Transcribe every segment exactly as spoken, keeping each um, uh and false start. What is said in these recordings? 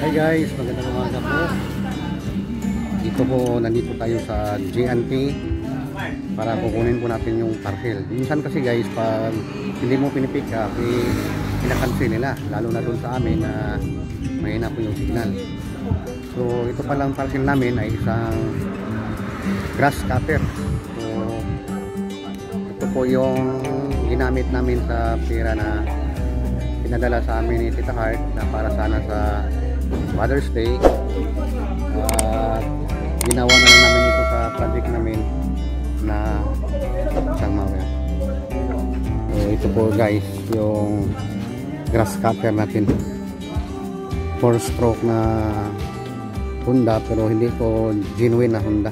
Hi guys, magandang umaga po. Dito po, nandito tayo sa J and T para kukunin po natin yung parcel. Minsan kasi guys, pag hindi mo pinipick up, eh, pinakancel nila. Lalo na dun sa amin na mahina po yung signal. So, ito palang parcel namin ay isang grass cutter. So, ito po yung ginamit namin sa pera na pinadala sa amin ni Tita Heart na para sana sa Mother's Day. Uh, ginawa na lang namin ito sa project namin na isang mower. So, ito po guys yung grass cutter natin, four stroke na Honda, pero hindi ko genuine na Honda.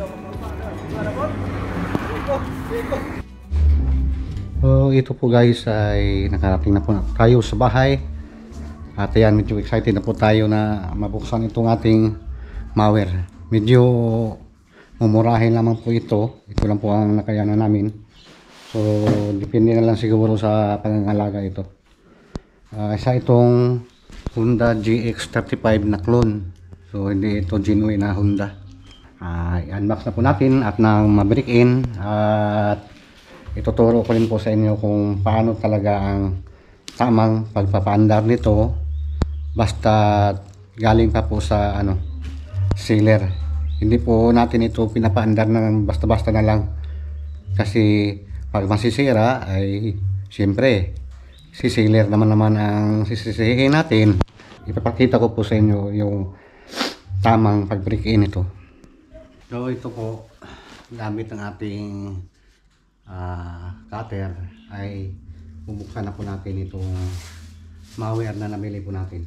So ito po guys ay nakarating na po tayo sa bahay. At ayan, medyo excited na po tayo na mabuksan itong ating mower. Medyo mumurahin lamang po ito. Ito lang po ang nakayanan namin. So depende na lang siguro sa pangangalaga ito. Uh, isa itong Honda G X thirty-five na clone. So hindi ito genuine na Honda. Uh, i-unbox na po natin at nang ma-break in at ituturo ko rin po sa inyo kung paano talaga ang tamang pagpapaandar nito basta galing pa po sa ano sealer. Hindi po natin ito pinapaandar ng basta-basta na lang, kasi pag masisira ay siyempre si sealer naman naman ang sisisihin natin. Ipapakita ko po sa inyo yung tamang pag-break in ito. So ito po gamit ng ating Uh, cutter ay bubuksan na po natin itong mower na nabili po natin.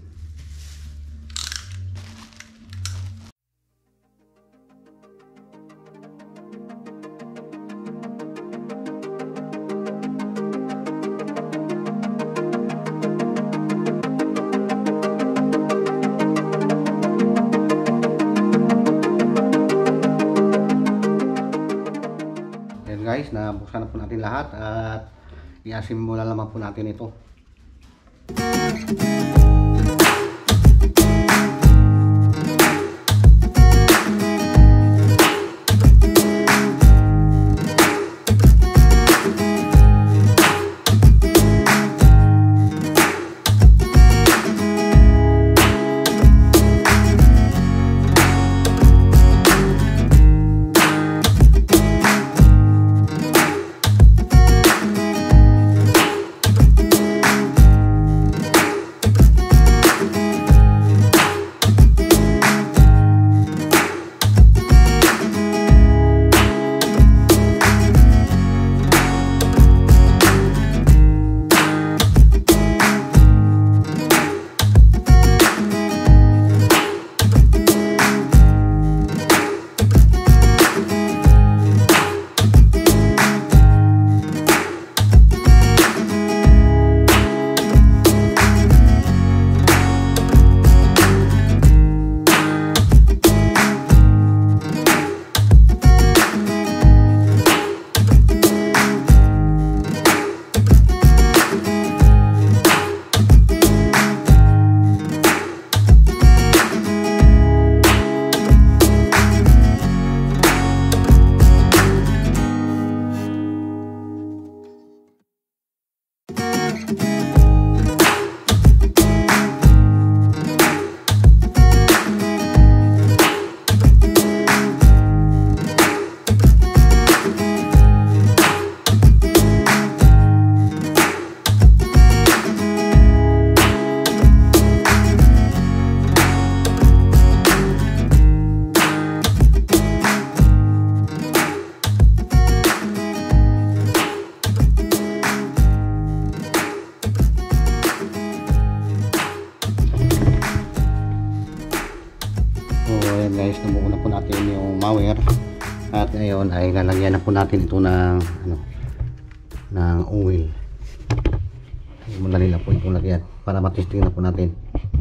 Guys, nabuksan na po natin lahat at i-assemble naman po natin ito. Guys, nabuo na po natin yung mower at ngayon ay lalagyan na po natin ito ng ano, ng oil. Madali lang po itong lagyan para matesting na po natin.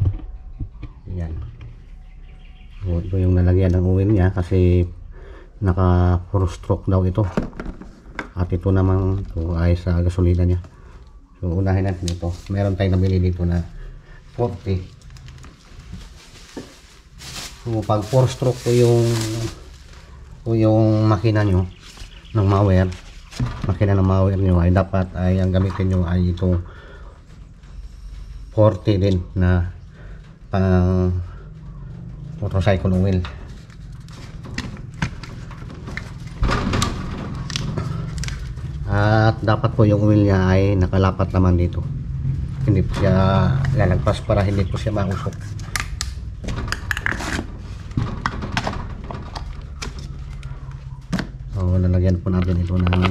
Ayan. So, ito yung lalagyan ng oil niya kasi naka four stroke daw ito at ito naman ito ay sa gasolina niya. So unahin natin ito. Meron tayong nabili dito na forty. So, pag four stroke po yung po yung makina nyo ng mower, makina ng mower nyo ay dapat ay ang gamitin nyo ay itong forty din na pang motorcycle oil. At dapat po yung oil niya ay nakalapat naman dito, hindi po siya lalagpas para hindi po siya mausok. So lalagyan po natin ito ng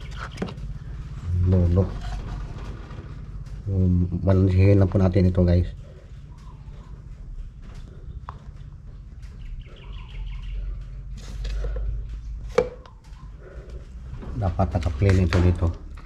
lolo. Balansihin lang po natin ito guys. Dapat naka-clean ito dito.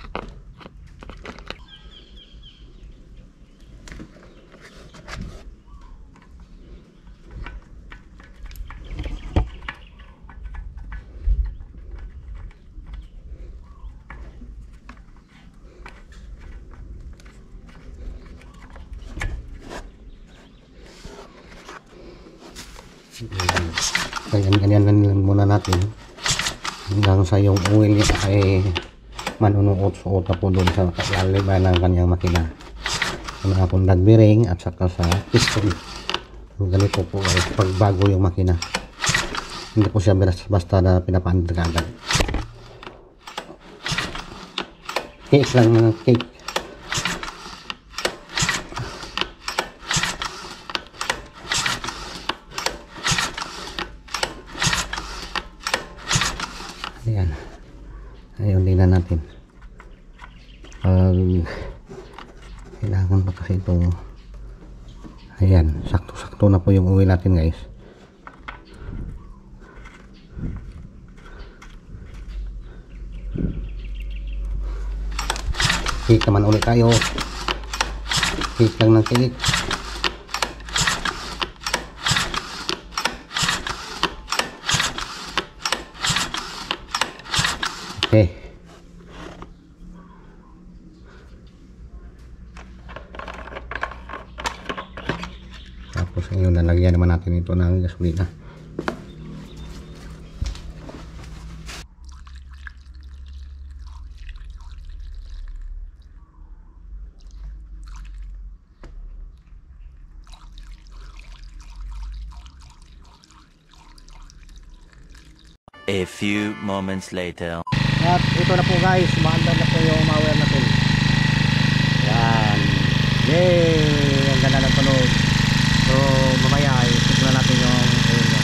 Ganyan-ganyan muna natin hanggang sa yung oil niya ay manunuot-suot na po doon sa laliban ng kanyang makina, sa mga pundag bearing at saka sa piston. So, ganito po ay pagbago yung makina, hindi po siya basta na pinapaandar agad. Cake lang mga cake. Ayan, ayun din na natin. Pag kailangan pa kasi itong, ayan, sakto-sakto na po yung uwi natin guys. Cake naman ulit tayo. Cake lang ng cake. Okay. Tapos ngayon lalagyan naman natin ito ng gasolina. A few moments later. At ito na po guys, maandar na po yung mower natin. Yan. Yay! Ang ganda ng tunog. So mamaya ay tignan natin yung oil niya.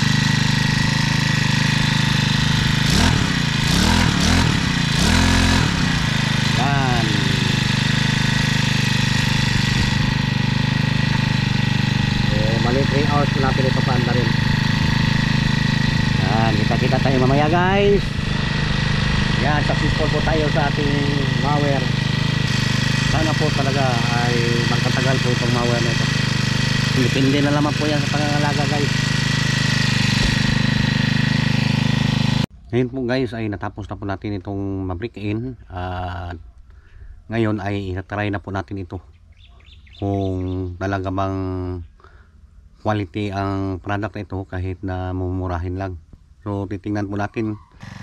Yan. So mali three hours po natin ito paandarin. Yan, kita-kita tayo mamaya guys. Yan, successful po tayo sa ating mower. Sana po talaga ay magkatagal po itong mower na ito. Depende na naman po yan sa pangangalaga guys. Ngayon po guys ay natapos na po natin itong ma-break in. At uh, ngayon ay itatry na po natin ito kung talaga bang quality ang product na ito kahit na mumurahin lang. So titingnan po natin.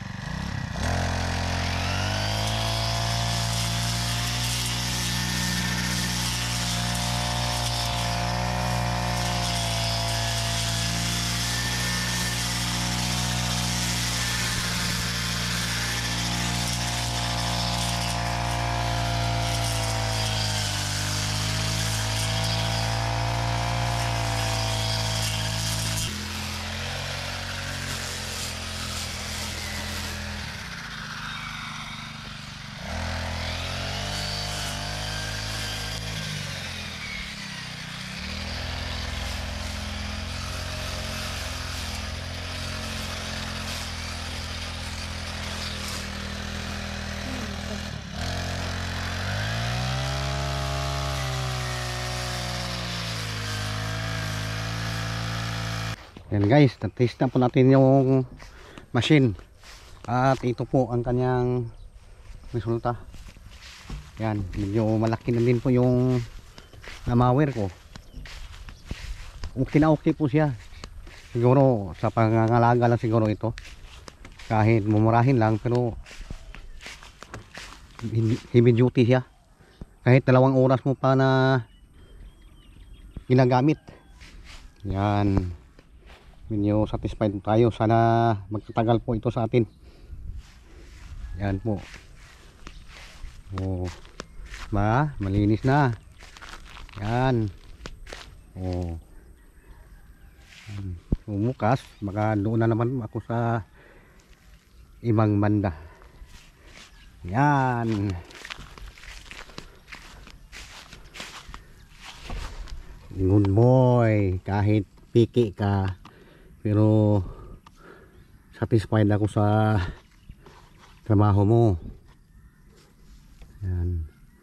Yan guys, na-taste na po natin yung machine. At ito po ang kanyang resulta. Yan, medyo malaki na din po yung mower ko. Okay na okay po siya. siguro sa pangangalaga lang siguro ito, kahit mumurahin lang, pero heavy duty siya. Kahit dalawang oras mo pa na ginagamit, yan, medyo satisfied tayo. Sana magtatagal po ito sa atin. Yan po. Oh, ba, malinis na. Yan. Oh. Bumukas, baka doon na naman ako sa ibang banda. Yan. Good boy. Kahit piki ka, pero satisfied ako sa trabaho mo. Yan.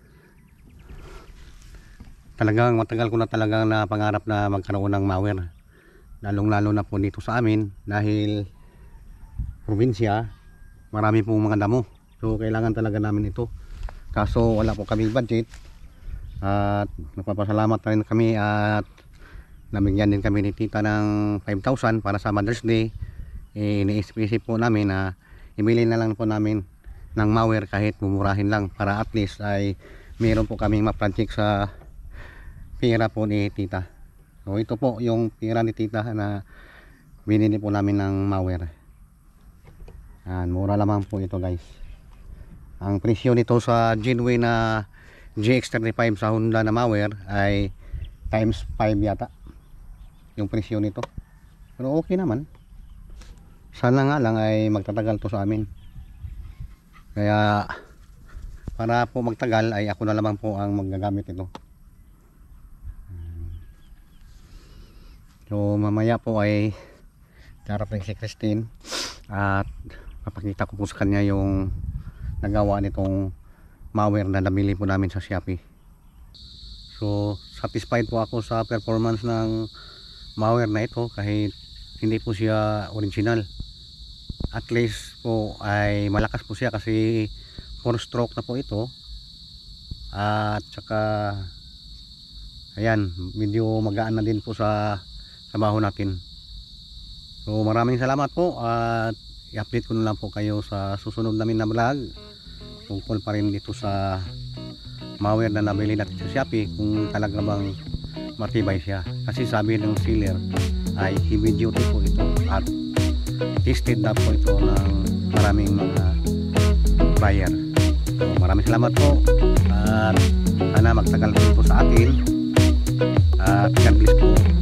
Talagang matagal ko na talagang na pangarap na magkaroon ng mower, lalong lalo na po dito sa amin dahil probinsya, marami pong mga damo, so kailangan talaga namin ito. Kaso wala po kaming budget, at nagpapasalamat na rin kami at namigyan din kami ni tita ng five thousand para sa Mother's Day. Eh, iniisip-isip po namin na ibili na lang po namin ng mower kahit mumurahin lang, para at least ay meron po kaming ma-project sa pera po ni tita. So ito po yung pera ni tita na binili po namin ng mower. Yan, mura lamang po ito guys. Ang presyo nito sa genuine na G X thirty-five sa Honda na mower ay times five yata yung presyo nito, pero okay naman. Sana nga lang ay magtatagal to sa amin, kaya para po magtagal ay ako na lamang po ang magagamit ito. So mamaya po ay darating si Christine at papakita ko po sa kanya yung nagawa nitong mower na nabili po namin sa Shopee. So satisfied po ako sa performance ng mower na ito, kahit hindi po siya original. At least po ay malakas po siya kasi four stroke na po ito, at saka ayan, medyo magaan na din po sa trabaho natin. So maraming salamat po, at i-update ko na lang po kayo sa susunod namin na vlog tungkol pa rin dito sa mower na nabili natin sa Shopee, kung talaga bang matibay siya. Kasi sabi ng seller ay heavy duty po ito at tested na po ito ng maraming mga buyer. So maraming salamat po, at sana magtagal po ito sa atin, at God bless po.